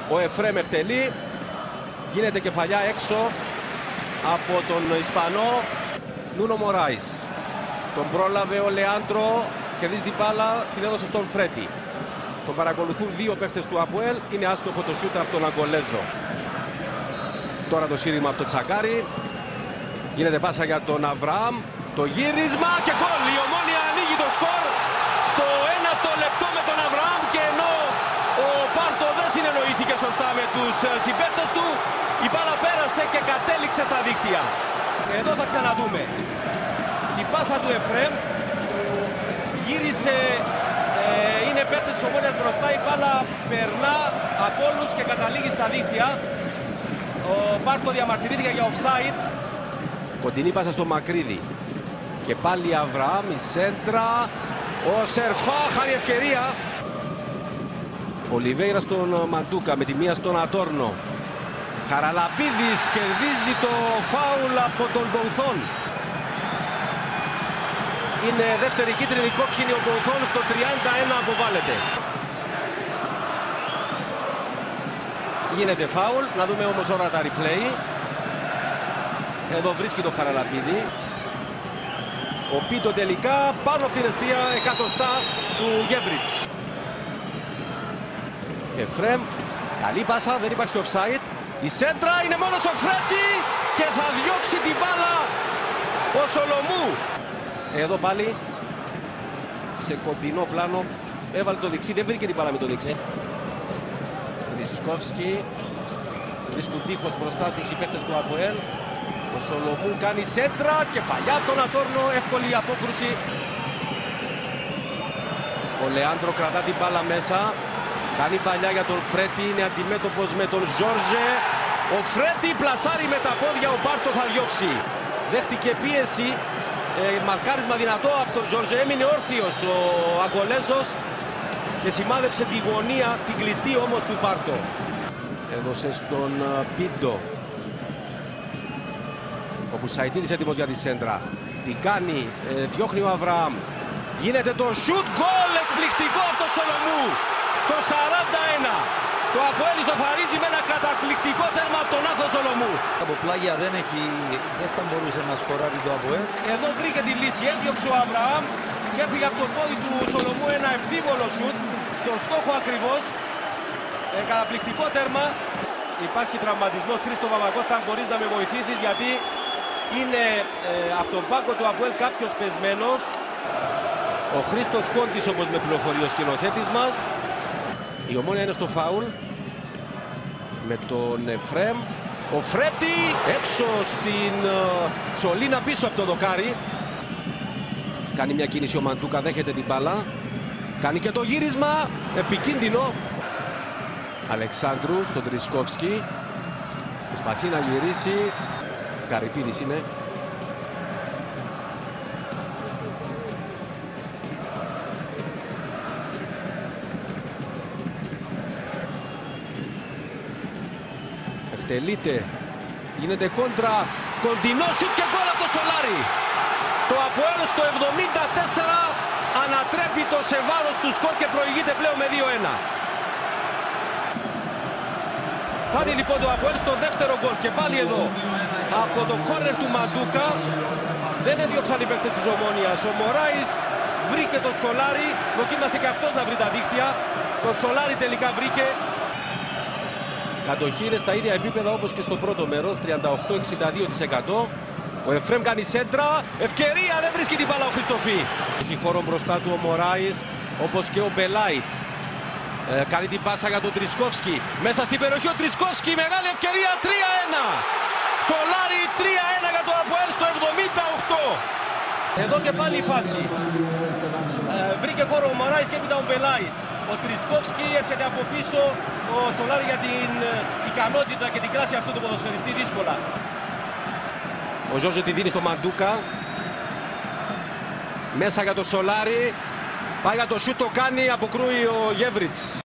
Ο Εφρέμ εκτελεί. Γίνεται κεφαλιά έξω από τον Ισπανό Νούνο Μωράης. Τον πρόλαβε ο Λεάντρο, κερδίζει την μπάλα, την έδωσε στον Φρέτι. Τον παρακολουθούν δύο παίχτες του ΑΠΟΕΛ. Είναι άστοχο το σιούτ από τον Αγκολέζο. Τώρα το σύριγμα από τον Τσακάρη. Γίνεται πάσα για τον Αβραάμ. Το γύρισμα και γκολ. Η Ομόνοια ανοίγει το σκορ στο 1ο λεπτό με τον Αβραάμ, και ενώ ο Πάρτο δεν συνεννοήθηκε σωστά με τους συμπαίκτες του, η μπάλα πέρασε και κατέληξε στα δίκτυα. Εδώ θα ξαναδούμε την πάσα του Εφρέμ. Γύρισε, είναι παίκτης της Ομόνοιας μπροστά, η μπάλα περνά από όλους και καταλήγει στα δίκτυα. Ο Πάρτο διαμαρτυρήθηκε για offside. Κοντινή πάσα στο Μακρύδη. Και πάλι Αβραάμ, η σέντρα. Ο Σερφά χάνει ευκαιρία. Ο Λιβέιρα στον Μαντούκα με τη μία στον Ατόρνο. Χαραλαπίδης κερδίζει το φάουλ από τον Μποουθόν. Είναι δεύτερη κίτρινη κόκκινη, ο Μποουθόν στο 31 αποβάλλεται. Γίνεται φάουλ, να δούμε όμως ώρα τα replay. Εδώ βρίσκει το Χαραλαπίδη. Ο Πίτο τελικά πάνω από την εστία εκατοστά του Γέβριτς. Εφρέμ, καλή πάσα, δεν υπάρχει offside. Η σέντρα είναι μόνο στο Φρέτι και θα διώξει την μπάλα ο Σολομού. Εδώ πάλι σε κοντινό πλάνο έβαλε το δεξί, δεν βρήκε την μπάλα με το δεξί. Ρισκόφσκι, βρίσκουν τείχος μπροστά τους οι παίκτες του ΑΠΟΕΛ. Ο Σολομού κάνει σέντρα, κεφαλιά από τον Ατόρνο, εύκολη απόκρουση. Ο Λεάντρο κρατά την μπάλα μέσα. Κάνει παλιά για τον Φρέτι, είναι αντιμέτωπος με τον Ζόρζε. Ο Φρέτι πλασάρει με τα πόδια, ο Πάρτο θα διώξει. Δέχτηκε πίεση, μαρκάρισμα δυνατό από τον Ζόρζε, έμεινε όρθιος ο Αγκολέζος και σημάδεψε τη γωνία, την κλειστή όμως του Πάρτο. Έδωσε στον Πίντο. Ο Μπουσαϊτίδης έτοιμος για τη σέντρα. Την κάνει, διώχνει ο Αβραάμ. Γίνεται το σουτ, γκολ εκπληκτικό από τον Σολομού. Στο 41. Το ΑΠΟΕΛ ισοφαρίζει με ένα καταπληκτικό τέρμα από τον Άθο Σολομού. Από πλάγια δεν θα μπορούσε να σκοράρει το ΑΠΟΕΛ. Εδώ βρήκε τη λύση, έδιωξε ο Αβραάμ και έφυγε από το πόδι του Σολομού ένα ευθύβολο σουτ. Στο στόχο ακριβώς. Καταπληκτικό τέρμα. Υπάρχει τραυματισμός, Χρήστο Παπακώστα, αν μπορείς να με βοηθήσεις, γιατί είναι από τον πάγκο του ΑΠΟΕΛ κάποιος πεσμένος. Ο Χρήστος Κόντης, όπως με πληροφορεί ο σκηνοθέτης μας. Η Ομόνοια είναι στο φάουλ με τον Εφρέμ. Ο Φρέτι έξω στην σωλήνα πίσω από το δοκάρι. Κάνει μια κίνηση ο Μαντούκα, δέχεται την μπάλα. Κάνει και το γύρισμα, επικίνδυνο. Αλεξάνδρου στον Τρισκόφσκι. Προσπαθεί να γυρίσει. Καρυπίδης είναι. Εκτελείται. Γίνεται κόντρα. Κοντινό σουτ και γκολ από το Σολάρι. Το ΑΠΟΕΛ στο 74 ανατρέπει το σε βάρος του σκορ και προηγείται πλέον με 2-1. Φτάνει λοιπόν το ΑΠΟΕΛ στο δεύτερο γκολ και πάλι εδώ από το κόρνερ του Μαντούκα. Δεν έδιωξαν οι παίκτες της Ομόνοιας. Ο Μωράης βρήκε το Σολάρι, δοκίμασε και αυτός να βρει τα δίκτυα. Το Σολάρι τελικά βρήκε. Κατοχή είναι στα ίδια επίπεδα όπως και στο πρώτο μέρος, 38-62%. Ο Εφρέμ κάνει σέντρα, ευκαιρία, δεν βρίσκει την μπάλα ο Χριστοφή. Έχει χώρο μπροστά του ο Μωράης, όπως και ο Μπελάιτ. Κάνει την πάσα για τον Τρισκόφσκι. Μέσα στην περιοχή ο Τρισκόφσκι, μεγάλη ευκαιρία, 3-1. Σολάρι 3-1 για το ΑΠΟΕΛ στο 78. Εδώ και πάλι η φάση. Βρήκε χώρο ο Μωράης και έπειτα ο Μπελάιτ. Ο Τρισκόφσκι έρχεται από πίσω, ο Σολάρι για την ικανότητα και την κράση αυτού του ποδοσφαιριστή δύσκολα. Ο Ζόρζε τη δίνει στο Μαντούκα. Μέσα για το Σολάρι. Πάει για το σούτ, το κάνει, αποκρούει ο Γέβριτς.